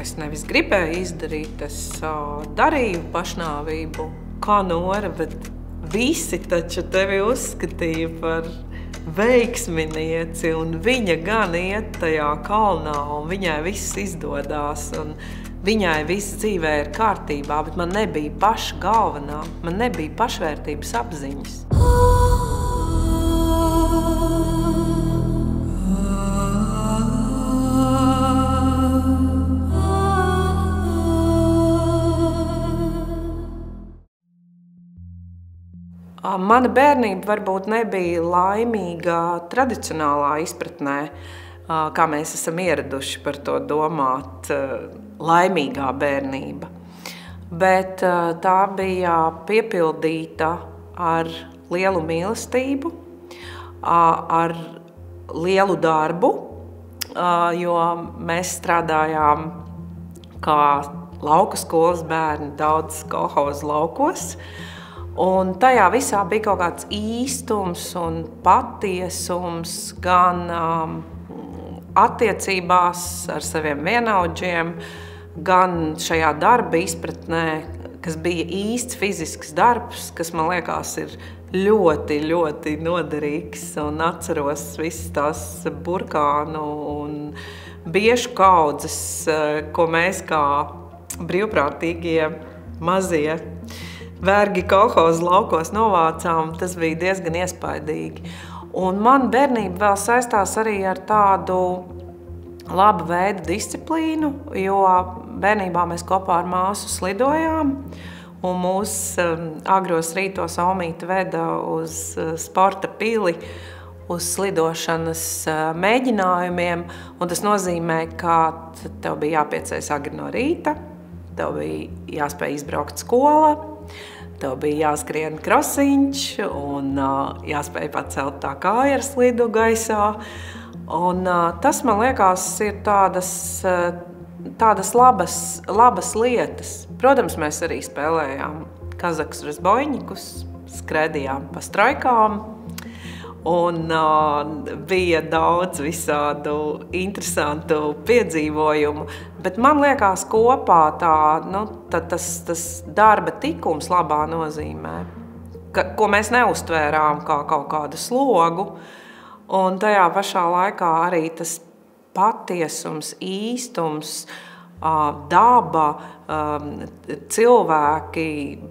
Es nevis gribēju izdarīt, es darīju pašnāvību kā Nora, bet visi taču tevi uzskatīja par veiksminieci, un viņa gan iet tajā kalnā, un viņai viss izdodās, un viņai viss dzīvē ir kārtībā, bet man nebija paša galvenā, man nebija pašvērtības apziņas. Mana bērnība varbūt nebija laimīga tradicionālā izpratnē, kā mēs esam ieraduši par to domāt, laimīgā bērnība. Bet tā bija piepildīta ar lielu mīlestību, ar lielu darbu, jo mēs strādājām kā lauku skolas bērni daudz kolhozu laukos. Un tajā visā bija kaut kāds īstums un patiesums gan attiecībās ar saviem vienaudžiem, gan šajā darba izpratnē, kas bija īsts fizisks darbs, kas man liekas ir ļoti, ļoti noderīgs. Un atceros visas tās burkānu un biešu kaudzes, ko mēs kā brīvprātīgie mazie vergi kolhozu laukos novācām, tas bija diezgan iespaidīgi. Un man bērnība vēl saistās arī ar tādu labu veidu disciplīnu, jo bērnībā mēs kopā ar māsu slidojām, un mūs agros rītos Omīte veda uz sporta pili, uz slidošanas mēģinājumiem, un tas nozīmē, ka tev bija jāpieceļas agri no rīta, tev bija jāspēj izbraukt skola, tev bija jāskrien krosiņš un jāspēj pacelt tā kāja ar slidu gaisā. Un tas, man liekas, ir tādas labas lietas. Protams, mēs arī spēlējām kazakus razboņikus, skrēdījām pa straikām, un bija daudz visādu interesantu piedzīvojumu. Bet man liekas, kopā tas darba tikums labā nozīmē, ko mēs neuztvērām kā kaut kādu slogu, un tajā pašā laikā arī tas patiesums, īstums, daba, cilvēki,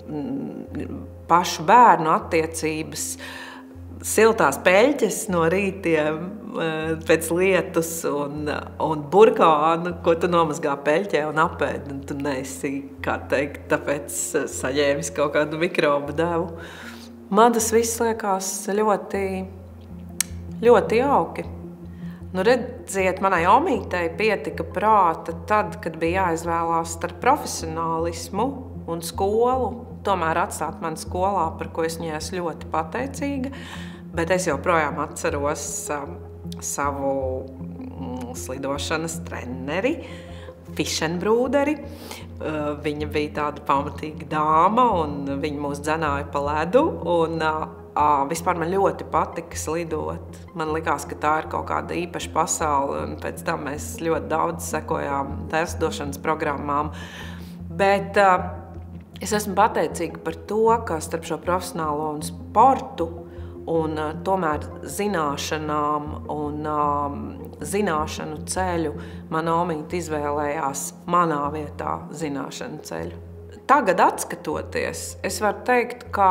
pašu bērnu attiecības, siltās peļķes no rītiem pēc lietus un burkānu, ko tu nomazgā peļķē un apēd, un tu neesi, kā teikt, tāpēc saņēmis kaut kādu mikrobu devu. Man tas viss liekas ļoti, ļoti jauki. Nu, redziet, manai Omītei pietika prāta tad, kad bija jāizvēlās starp profesionālismu un skolu, tomēr atstāt mani skolā, par ko es viņai esmu ļoti pateicīga, bet es joprojām atceros savu slidošanas treneri, Fišenbrūderi. Viņa bija tāda pamatīga dāma, un viņa mūs dzenāja pa ledu, un vispār man ļoti patika slidot. Man likās, ka tā ir kaut kāda īpaša pasaule, un pēc tam mēs ļoti daudz sekojām testdošanas programmām. Bet es esmu pateicīga par to, ka starp šo profesionālo un sportu un tomēr zināšanām un zināšanu ceļu mana Omīte izvēlējās manā vietā zināšanu ceļu. Tagad atskatoties, es varu teikt, ka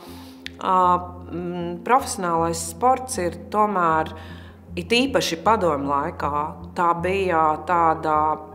profesionālais sports ir tomēr, it īpaši padomju laikā, tā bija tāda,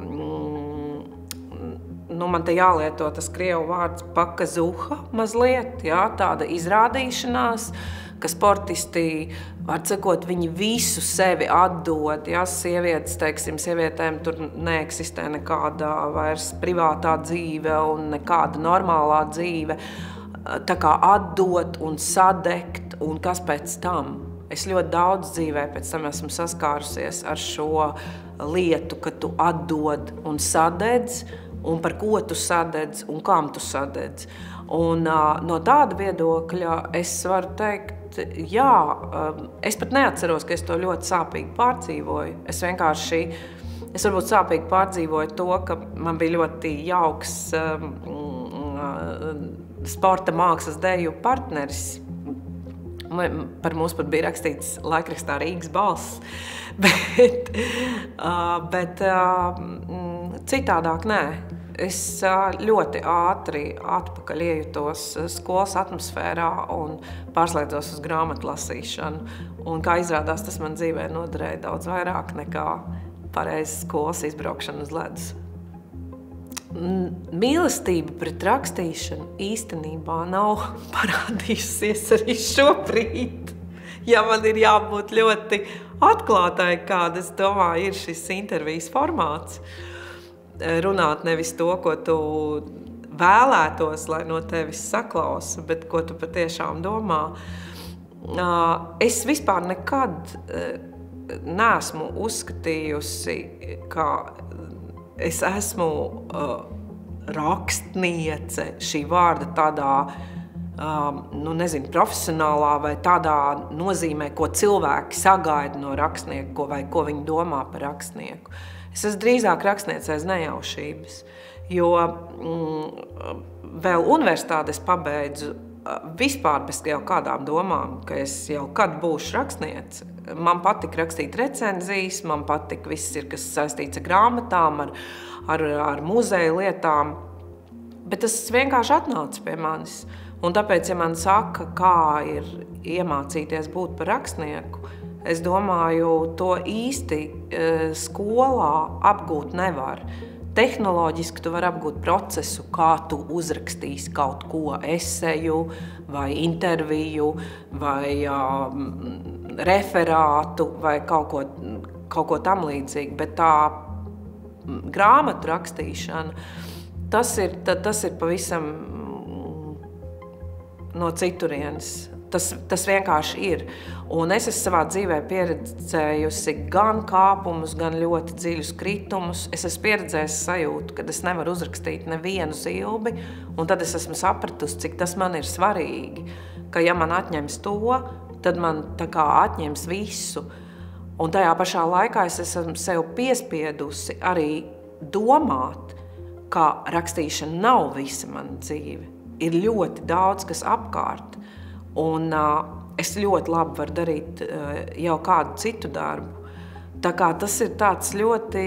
man te jālieto tas krievu vārds pakazuha mazliet, jā, tāda izrādīšanās, ka sportisti, var sakot, viņi visu sevi atdod, jā, sievietes, teiksim, sievietēm tur neeksistē nekāda vairs privātā dzīve un nekāda normālā dzīve, tā kā atdot un sadegt, un kas pēc tam. Es ļoti daudz dzīvē pēc tam esmu saskārusies ar šo lietu, ka tu atdod un sadedz, un par ko tu sadedz un kam tu sadedz. Un no tāda viedokļa es varu teikt, jā, es pat neatceros, ka es to ļoti sāpīgi pārdzīvoju. Es vienkārši Es varbūt sāpīgi pārdzīvoju to, ka man bija ļoti jauks sporta mākslas deju partneris. Par mums pat bija rakstīts laikrakstā Rīgas balss, bet citādāk nē. Es ļoti ātri atpakaļ iejutos skolas atmosfērā un pārslēdzos uz grāmatu lasīšanu. Un, kā izrādās, tas man dzīvē noderēja daudz vairāk nekā pareiza skolas izbraukšana uz ledus. Mīlestība pret rakstīšanu īstenībā nav parādījusies arī šobrīd. Ja man ir jābūt ļoti atklātai, kāda, es domāju, ir šis intervijas formāts. Runāt nevis to, ko tu vēlētos, lai no tevis saklausa, bet ko tu patiešām domā. Es vispār nekad neesmu uzskatījusi, ka es esmu rakstniece šī vārda tādā, profesionālā vai tādā nozīmē, ko cilvēki sagaida no rakstnieka vai ko viņi domā par rakstnieku. Es esmu drīzāk rakstniece aiz nejaušības, jo vēl universitātes pabeidzu vispār bez jau kādām domām, ka es jau kad būšu rakstniece. Man patika rakstīt recenzijas, man patika viss, kas saistīts ar grāmatām, ar muzeja lietām, bet tas vienkārši atnāca pie manis. Un tāpēc, ja man saka, kā ir iemācīties būt par rakstnieku, es domāju, to īsti skolā apgūt nevar. Tehnoloģiski tu vari apgūt procesu, kā tu uzrakstīsi kaut ko, eseju, vai interviju, vai referātu, vai kaut ko tam līdzīgi. Bet tā grāmatu rakstīšana, tas ir pavisam no citurienes. Tas vienkārši ir. Un es esmu savā dzīvē pieredzējusi gan kāpumus, gan ļoti dziļus kritumus. Es esmu pieredzējusi sajūtu, kad es nevaru uzrakstīt nevienu zilbi, un tad es esmu sapratusi, cik tas man ir svarīgi, ka ja man atņems to, tad man tā kā atņems visu. Un tajā pašā laikā es esmu sev piespiedusi arī domāt, ka rakstīšana nav visa mana dzīve. Ir ļoti daudz, kas apkārt. Un es ļoti labi varu darīt jau kādu citu darbu. Tā kā tas ir tāds ļoti,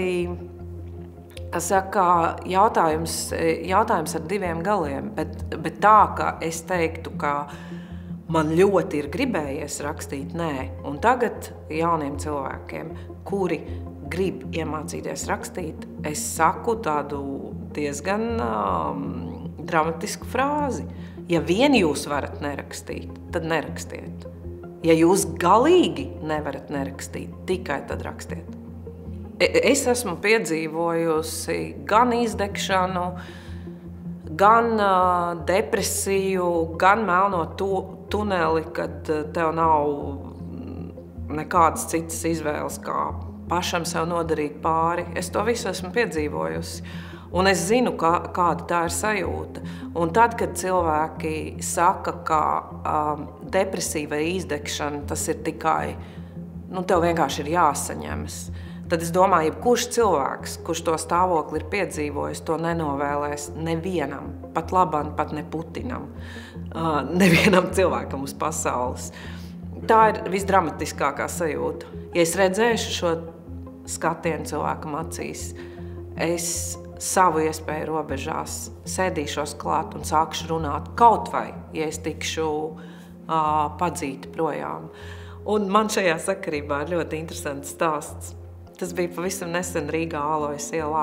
jautājums ar diviem galiem, bet tā, ka es teiktu, ka man ļoti ir gribējies rakstīt, nē. Un tagad jauniem cilvēkiem, kuri grib iemācīties rakstīt, es saku tādu diezgan dramatisku frāzi. Ja vien jūs varat nerakstīt, tad nerakstiet. Ja jūs galīgi nevarat nerakstīt, tikai tad rakstiet. Es esmu piedzīvojusi gan izdegšanu, gan depresiju, gan melno tuneli, kad tev nav nekādas citas izvēles, kā pašam sev nodarīt pāri. Es to visu esmu piedzīvojusi. Un es zinu, kāda tā ir sajūta. Un tad, kad cilvēki saka, ka depresija vai izdegšana, tas ir tikai, tev vienkārši ir jāsaņemas, tad es domāju, jebkurš cilvēks, kurš to stāvokli ir piedzīvojis, to nenovēlēs nevienam, pat labam, pat ne Putinam, nevienam cilvēkam uz pasaules. Tā ir visdramatiskākā sajūta. Ja es redzēšu šo skatienu cilvēkam acīs, es savu iespēju robežās sēdīšos klāt un sākšu runāt kaut vai, ja es tikšu padzīta projām. Un man šajā sakarībā ir ļoti interesants stāsts. Tas bija pavisam nesen Rīgā Alojas ielā.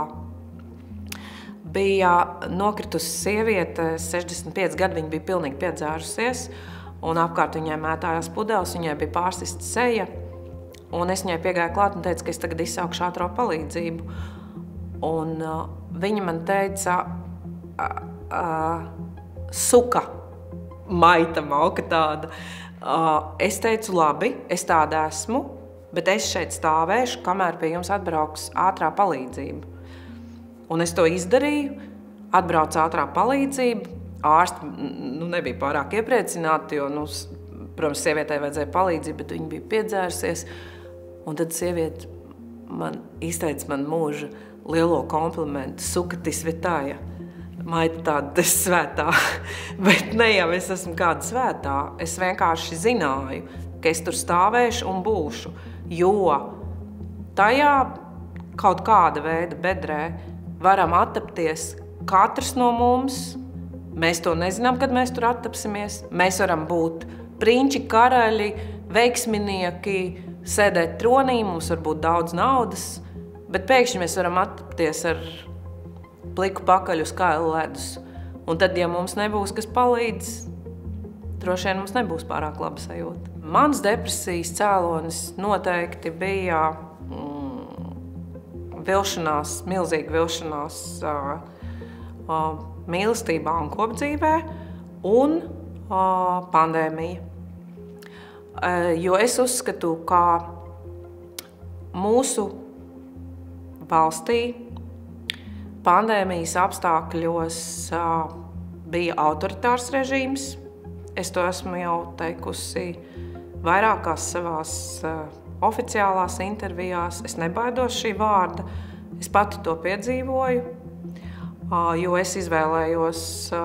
Bija nokritusi sieviete, 65 gadi, viņa bija pilnīgi piedzērusies, un apkārt viņai mētājās pudeles, viņai bija pārsista seja, un es viņai piegāju klāt un teicu, ka es tagad izsaukšu ātro palīdzību. Un viņa man teica, suka, maita mauka tāda. Es teicu, labi, es tāda esmu, bet es šeit stāvēšu, kamēr pie jums atbrauks ātrā palīdzība. Un es to izdarīju, atbrauca ātrā palīdzība, ārsti nebija pārāk iepriecināti, jo, protams, sievietei vajadzēja palīdzību, bet viņa bija piedzērusies. Un tad sieviete man izteica man mūža lielo komplimentu, sukati svētāja. Maita tāda svētā, bet ne jau es esmu kāda svētā, es vienkārši zināju, ka es tur stāvēšu un būšu, jo tajā kaut kāda veida bedrē varam attapties katrs no mums, mēs to nezinām, kad mēs tur attapsimies, mēs varam būt prinči, karaļi, veiksminieki, sēdēt tronī, mums var būt daudz naudas, bet pēkšņi mēs varam attapties ar pliku pakaļ uz kaila ledus. Un tad, ja mums nebūs, kas palīdz, droši vien mums nebūs pārāk laba sajūta. Mans depresijas cēlonis noteikti bija vilšanās, milzīga vilšanās mīlestībā un kopdzīvē un pandēmija. Jo es uzskatu, ka mūsu valstī pandēmijas apstākļos bija autoritārs režīms. Es to esmu jau teikusi vairākās savās oficiālās intervijās. Es nebaidos šī vārda. Es pati to piedzīvoju, jo es izvēlējos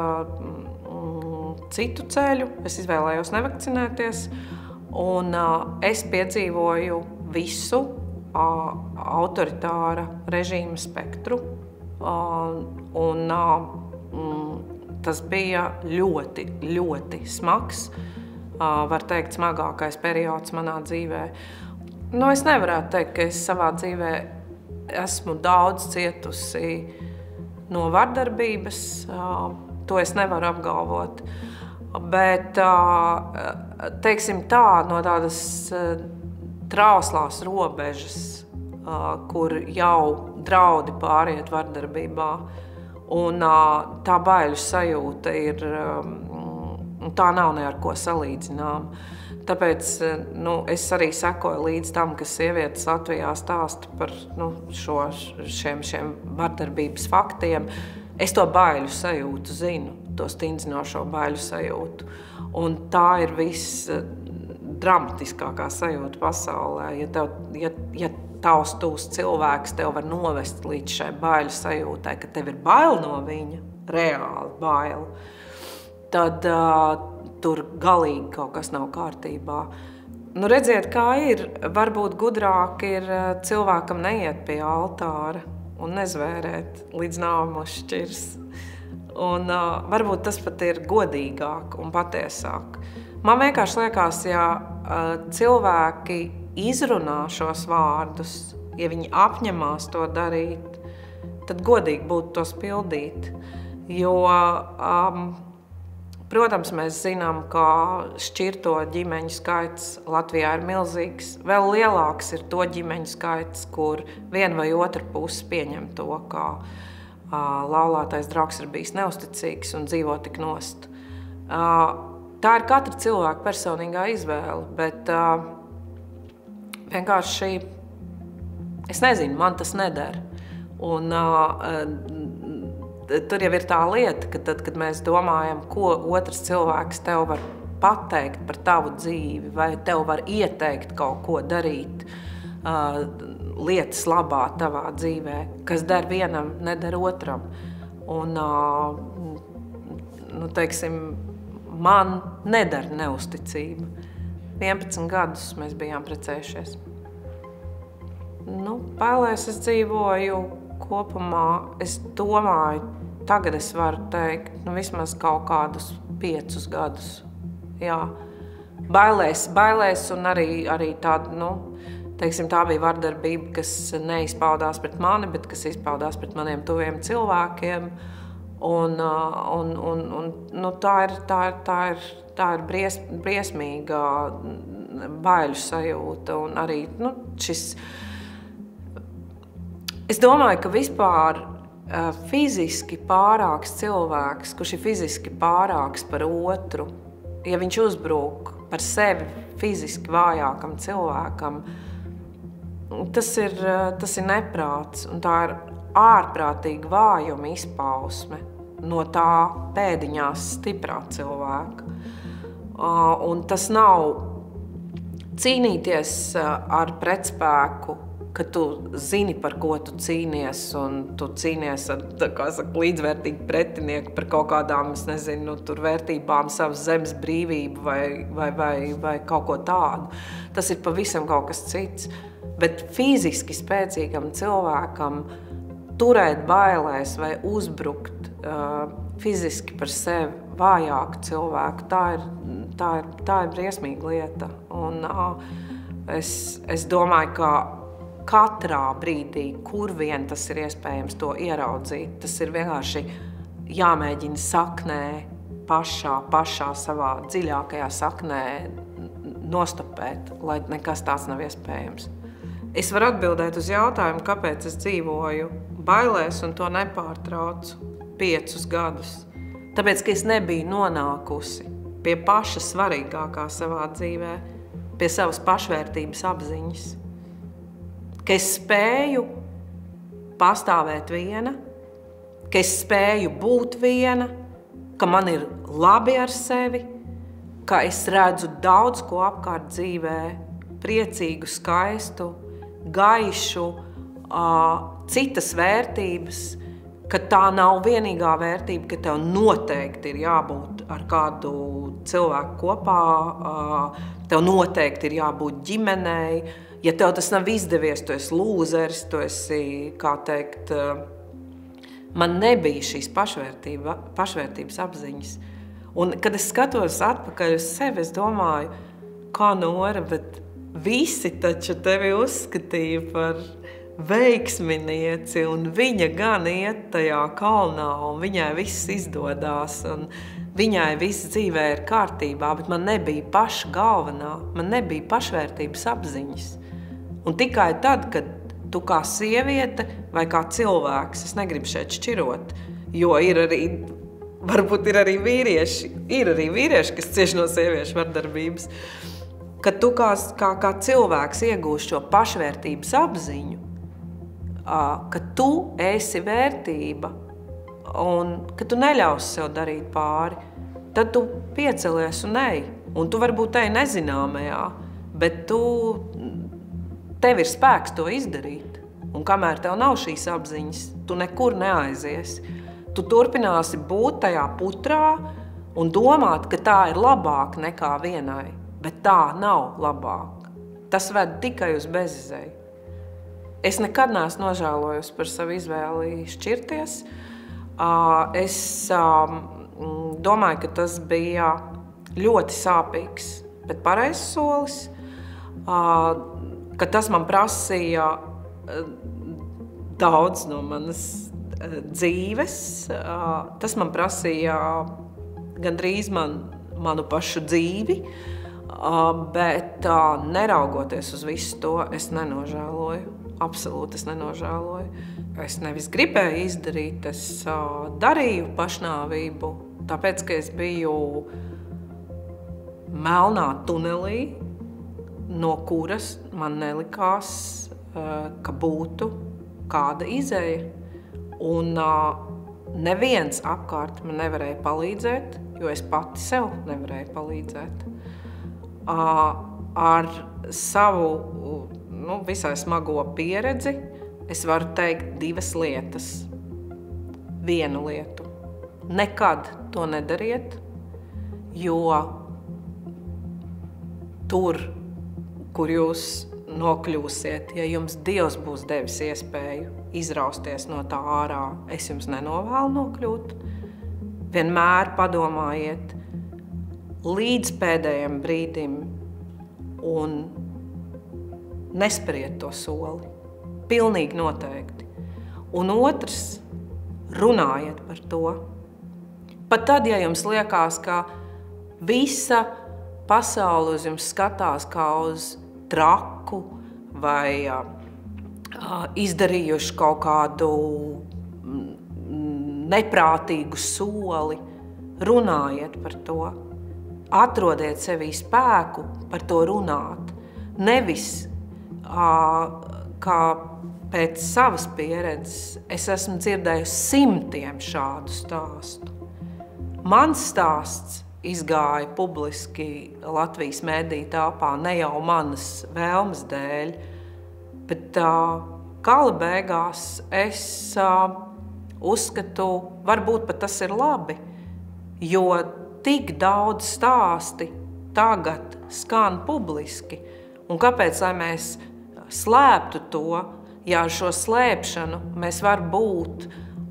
citu ceļu. Es izvēlējos nevakcinēties. Un es piedzīvoju visu autoritāra režīma spektru. Un tas bija ļoti, ļoti smags, var teikt, smagākais periods manā dzīvē. Es nevarētu teikt, ka es savā dzīvē esmu daudz cietusi no vardarbības, to es nevaru apgalvot. Bet, teiksim tā, no tādas trauslās robežas, kur jau draudi pāriet vardarbībā, un tā baiļu sajūta ir, tā nav ne ar ko salīdzinām. Tāpēc es arī sekoju līdz tam, ka sievietes Latvijā stāsta par šiem vardarbības faktiem. Es to baiļu sajūtu zinu, to stingzinošo baiļu sajūtu. Un tā ir viss dramatiskākā sajūta pasaulē. Ja tavs tūs cilvēks tev var novest līdz šai baiļu sajūtai, ka tev ir bail no viņa, reāli bail, tad tur galīgi kaut kas nav kārtībā. Redziet, kā ir, varbūt gudrāk ir cilvēkam neiet pie altāra un nezvērēt līdz nāvamos šķirs. Un varbūt tas pat ir godīgāk un patiesāk. Man vienkārši liekas, ja cilvēki izrunā šos vārdus, ja viņi apņemās to darīt, tad godīgi būtu tos pildīt. Jo, protams, mēs zinām, ka šķirto ģimeņu skaits Latvijā ir milzīgs. Vēl lielāks ir to ģimeņu skaits, kur viena vai otra puse pieņem to, ka laulātais draugs ir bijis neusticīgs un dzīvo tik nost. Tā ir katra cilvēka personīgā izvēle, bet vienkārši, es nezinu, man tas neder. Un tur jau ir tā lieta, ka tad, kad mēs domājam, ko otrs cilvēks tev var pateikt par tavu dzīvi, vai tev var ieteikt kaut ko darīt lietas labā tavā dzīvē, kas der vienam, neder otram. Un, teiksim, man neder neusticība. 11 gadus mēs bijām precējušies. Bailēs es dzīvoju kopumā, es domāju, tagad es varu teikt, vismaz kaut kādus 5 gadus. Jā. Bailēs un arī tāda, teiksim, tā bija vardarbība, kas neizpaudās pret mani, bet kas izpaudās pret maniem tuviem cilvēkiem. Un tā ir briesmīga baiļu sajūta. Un arī šis... Es domāju, ka vispār fiziski pārāks cilvēks, kurš ir fiziski pārāks par otru, ja viņš uzbrūk par sevi fiziski vājākam cilvēkam, tas ir neprāts, un tā ir ārprātīga vājuma izpausme no tā pēdiņās stiprā cilvēka. Un tas nav cīnīties ar pretspēku ka tu zini, par ko tu cīnies, un tu cīnies ar, līdzvērtīgu pretinieku par kaut kādām, es nezinu, tur vērtībām, savas zemes brīvību vai kaut ko tādu. Tas ir pavisam kaut kas cits. Bet fiziski spēcīgam cilvēkam turēt bailēs vai uzbrukt fiziski par sevi vājāku cilvēku, tā ir briesmīga lieta. Un es domāju, ka katrā brīdī, kur vien tas ir iespējams to ieraudzīt, tas ir vienkārši jāmēģina saknē, pašā savā dziļākajā saknē nostopēt, lai nekas tāds nav iespējams. Es varu atbildēt uz jautājumu, kāpēc es dzīvoju bailēs un to nepārtraucu 5 gadus. Tāpēc, ka es nebiju nonākusi pie paša svarīgākā savā dzīvē, pie savas pašvērtības apziņas. Ka es spēju pastāvēt viena, ka es spēju būt viena, ka man ir labi ar sevi, ka es redzu daudz ko apkārt dzīvē, priecīgu, skaistu, gaišu, citas vērtības, ka tā nav vienīgā vērtība, ka tev noteikti ir jābūt ar kādu cilvēku kopā, tev noteikti ir jābūt ģimenei. Ja tev tas nav izdevies, tu esi lūzeris, tu esi, kā teikt, man nebija šīs pašvērtības apziņas. Un, kad es skatos atpakaļ uz sevi, es domāju, kā Nora, bet visi taču tevi uzskatīja par veiksminieci, un viņa gan iet tajā kalnā, un viņai viss izdodās, un viņai viss dzīvē ir kārtībā, bet man nebija paša galvenā, man nebija pašvērtības apziņas. Un tikai tad, kad tu kā sieviete vai kā cilvēks, es negribu šeit šķirot, jo varbūt ir arī vīrieši, kas cieši no sieviešu vardarbības, kad tu kā cilvēks iegūst šo pašvērtības apziņu, ka tu esi vērtība un ka tu neļausi sev darīt pāri, tad tu piecelies un ej. Un tu varbūt ej nezināmajā, bet tev ir spēks to izdarīt. Un kamēr tev nav šīs apziņas, tu nekur neaizies. Tu turpināsi būt tajā putrā un domāt, ka tā ir labāk nekā vienai. Bet tā nav labāk. Tas ved tikai uz bezizēju. Es nekad neesmu nožēlojusi par savu izvēli šķirties. Es domāju, ka tas bija ļoti sāpīgs, bet pareizs solis. Ka tas man prasīja daudz no manas dzīves. Tas man prasīja gandrīz manu pašu dzīvi, bet neraugoties uz visu to, es nenožēloju. Absolūti es nenožēloju. Es nevis gribēju izdarīt, es darīju pašnāvību, tāpēc, ka es biju melnā tunelī, no kuras man nelikās, ka būtu kāda izeja. Un neviens apkārt man nevarēja palīdzēt, jo es pati sev nevarēju palīdzēt. Ar savu visai smago pieredzi es varu teikt 2 lietas. Vienu lietu. Nekad to nedariet, jo tur, kur jūs nokļūsiet, ja jums Dievs būs devis iespēju izrausties no tā ārā, es jums nenovēlu nokļūt. Vienmēr padomājiet līdz pēdējiem brīdim un nesperiet to soli. Pilnīgi noteikti. Un otrs, runājiet par to. Pat tad, ja jums liekas, ka visa pasaule uz jums skatās kā uz traku vai izdarījuši kaut kādu neprātīgu soli, runājiet par to. Atrodiet sevī spēku par to runāt. Nevis, kā pēc savas pieredzes, es esmu dzirdējusi 100 šādu stāstu. Mans stāsts izgāja publiski Latvijas mediju telpā ne jau manas vēlmes dēļ, Bet gala beigās es uzskatu, varbūt pat tas ir labi, jo tik daudz stāsti tagad skan publiski. Un kāpēc, lai mēs slēptu to, ja ar šo slēpšanu mēs varbūt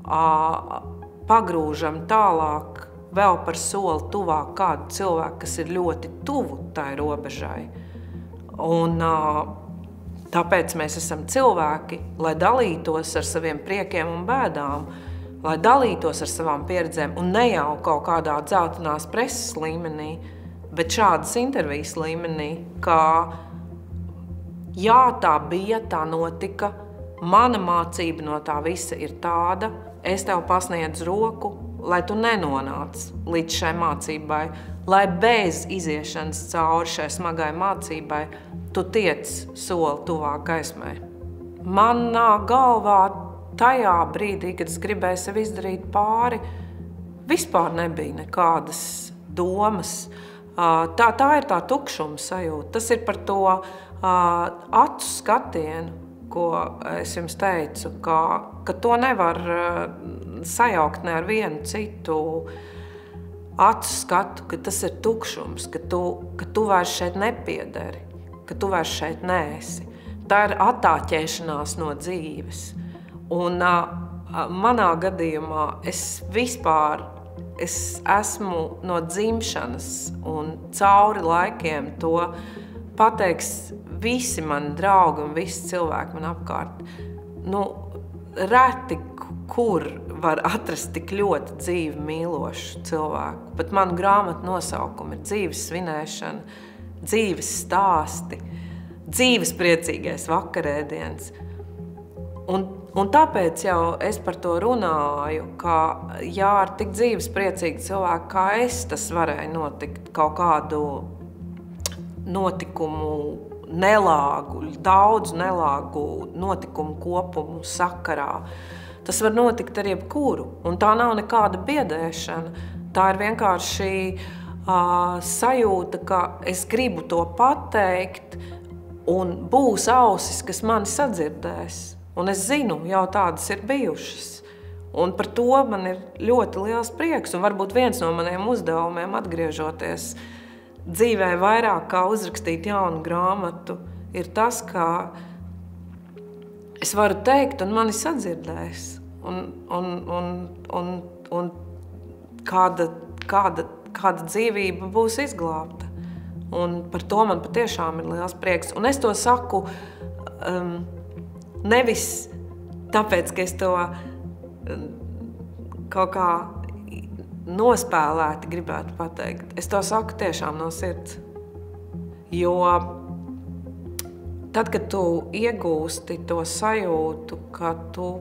pagrūžam tālāk vēl par soli tuvāk kādu cilvēku, kas ir ļoti tuvu tai robežai. Un tāpēc mēs esam cilvēki, lai dalītos ar saviem priekiem un bēdām, lai dalītos ar savām pieredzēm un ne jau kaut kādā dzeltenās preses līmenī, bet šādas intervijas līmenī, kā jā, tā bija, tā notika, mana mācība no tā visa ir tāda, es tev pasniedzu roku, lai tu nenonāc līdz šai mācībai, lai bez iziešanas cauri šai smagai mācībai tu tiec soli tuvāk gaismai. Manā galvā tajā brīdī, kad es gribēju sev izdarīt pāri, vispār nebija nekādas domas. Tā ir tā tukšuma sajūta. Tas ir par to acu skatienu, ko es jums teicu, ka to nevar sajaukt ne ar vienu citu acu skatu, ka tas ir tukšums, ka tu vairs šeit nepiederi, ka tu vairs šeit neesi. Tā ir attāķēšanās no dzīves. Un manā gadījumā es esmu no dzimšanas un cauri laikiem to pateiks visi mani draugi un visi cilvēki man apkārt. Reti, kur var atrast tik ļoti dzīvi mīlošu cilvēku. Pat manu grāmatu nosaukumu ir dzīves svinēšana, dzīves stāsti, dzīves priecīgais vakarēdiens. Un tāpēc jau es par to runāju, ka jā, ar tik dzīves priecīgi cilvēku kā es, tas varēja notikt kaut kādu notikumu nelāgu, daudz nelāgu notikumu kopumu sakarā. Tas var notikt ar jebkuru, un tā nav nekāda biedēšana. Tā ir vienkārši sajūta, ka es gribu to pateikt, un būs ausis, kas mani sadzirdēs. Un es zinu, jau tādas ir bijušas. Un par to man ir ļoti liels prieks, un varbūt viens no maniem uzdevumiem, atgriežoties dzīvē vairāk kā uzrakstīt jaunu grāmatu, ir tas, ka es varu teikt, un mani sadzirdēs. Un kāda dzīvība būs izglābta. Un par to man patiešām ir liels prieks. Un es to saku nevis tāpēc, ka es to kaut kā nospēlēti gribētu pateikt. Es to saku tiešām no sirds. Jo tad, kad tu iegūsti to sajūtu, ka tu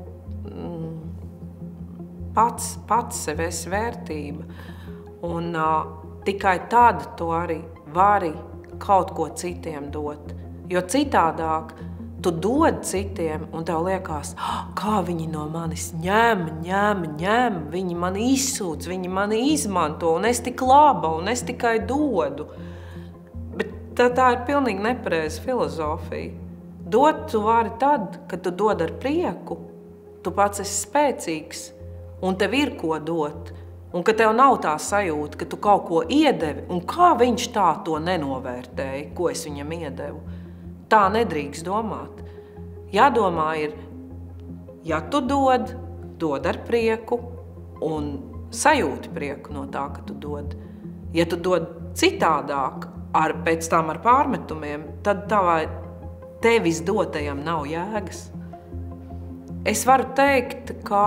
pats sev esi vērtība, un tikai tad tu arī vari kaut ko citiem dot. Jo citādāk tu dod citiem, un tev liekas, kā viņi no manis ņem, viņi mani izsūc, viņi mani izmanto, un es tik laba, un es tikai dodu. Bet tā ir pilnīgi nepareiza filozofija. Dot tu vari tad, kad tu dod ar prieku, tu pats esi spēcīgs, un tev ir ko dot, un ka tev nav tā sajūta, ka tu kaut ko iedevi, un kā viņš tā to nenovērtēja, ko es viņam iedevu. Tā nedrīkst domāt. Jādomā ir, ja tu dod ar prieku un sajūti prieku no tā, ka tu dod. Ja tu dod citādāk, pēc tam ar pārmetumiem, tad tevis dotajam nav jēgas. Es varu teikt, ka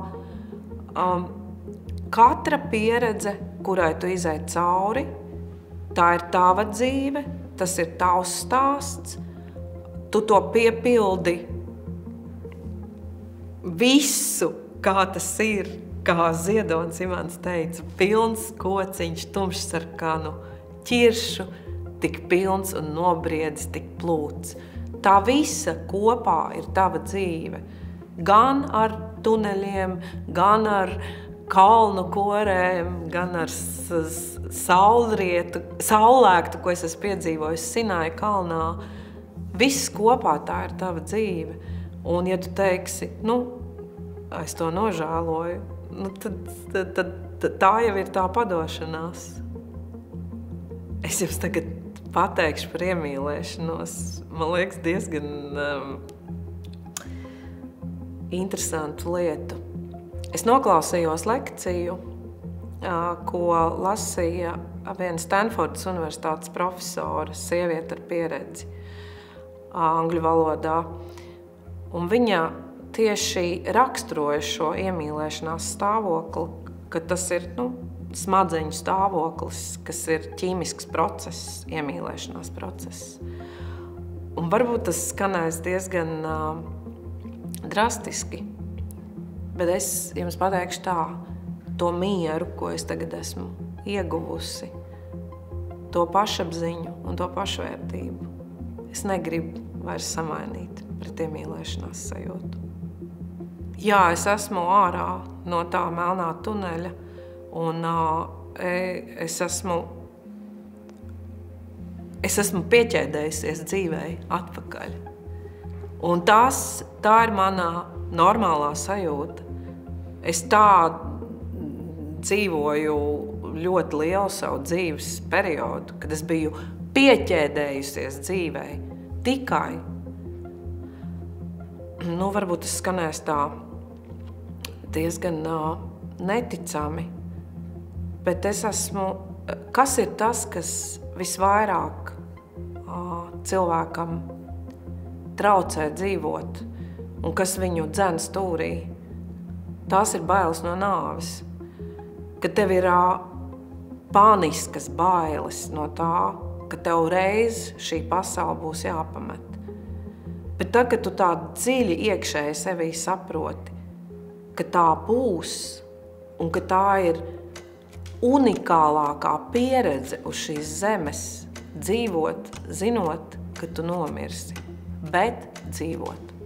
katra pieredze, kurai tu izej cauri, tā ir tava dzīve, tas ir tavs stāsts. Tu to piepildi visu, kā tas ir, kā Ziedonis Imants teica, pilns kociņš, tumšsarkanu ķiršu, tik pilns un nobriedis, tik plūts. Tā visa kopā ir tava dzīve. Gan ar tuneļiem, gan ar kalnu korēm, gan ar saulēktu, ko es esmu piedzīvojis Sinaja kalnā. viss kopā tā ir tava dzīve. Un ja tu teiksi, es to nožēloju, tad tā jau ir tā padošanās. Es jums tagad pateikšu par iemīlēšanos. Man liekas, diezgan interesantu lietu. Es noklausījos lekciju, ko lasīja viena Stanfordas universitātes profesora, sieviete ar pieredzi angļu valodā. Un viņa tieši raksturoja šo iemīlēšanās stāvokli, ka tas ir smadzeņu stāvoklis, kas ir ķīmisks process, iemīlēšanās process. Un varbūt tas skanēs diezgan drastiski, bet es jums pateikšu tā, to mieru, ko es tagad esmu ieguvusi, to pašapziņu un to pašvērtību. Es negribu vairs samainīt pret iemīlēšanās sajūtu. Jā, es esmu ārā no tā melnā tuneļa, un es esmu pieķēdējusies dzīvei atpakaļ. Un tā ir manā normālā sajūta. Es tā dzīvoju ļoti lielu savu dzīves periodu, kad es biju pieķēdējusies dzīvei tikai. Varbūt tas skanēs tā diezgan neticami, bet kas ir tas, kas visvairāk cilvēkam traucē dzīvot un kas viņu dzen stūrī? Tās ir bailes no nāves, ka tev ir paniskas bailes no tā, ka tev reiz šī pasaule būs jāpamet. Bet tad, kad tu tā dziļi iekšēji sevī saproti, ka tā būs un ka tā ir unikālākā pieredze uz šīs zemes, dzīvot, zinot, ka tu nomirsi, bet dzīvot.